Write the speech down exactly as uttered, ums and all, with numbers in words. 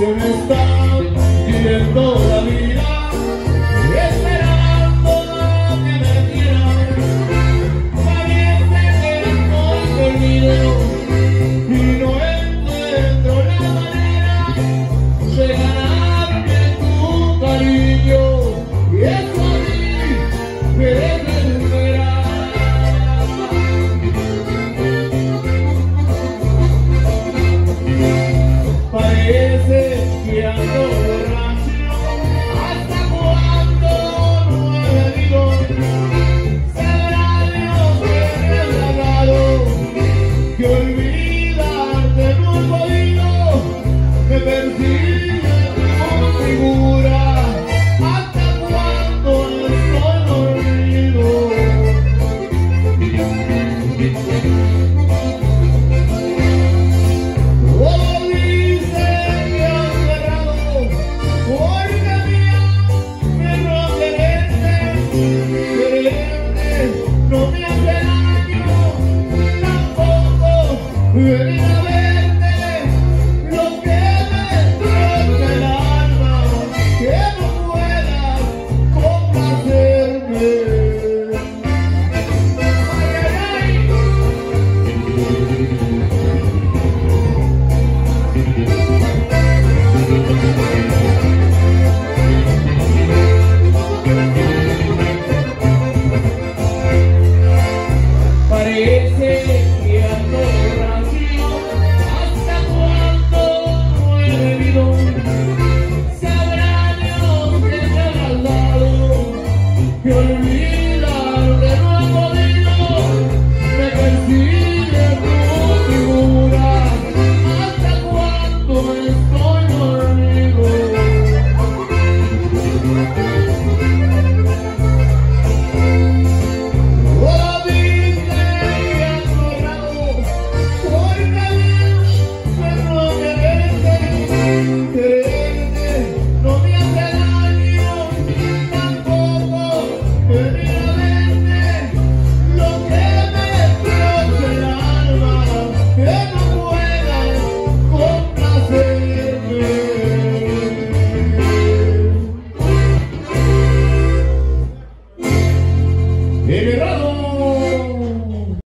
que me están pidiendo la vida, esperando que me quieran. Parece que estoy perdido y no encuentro la manera de ganarme tu cariño, y eso a mí me desespera. Parece que ando borracho, ¿hasta cuándo no he venido? Sabrá Dios que me he tragado, que olvidarte no he podido. Me persigue tu figura, ¿hasta cuándo no estoy dormido? No me hace daño, tampoco viene a ver.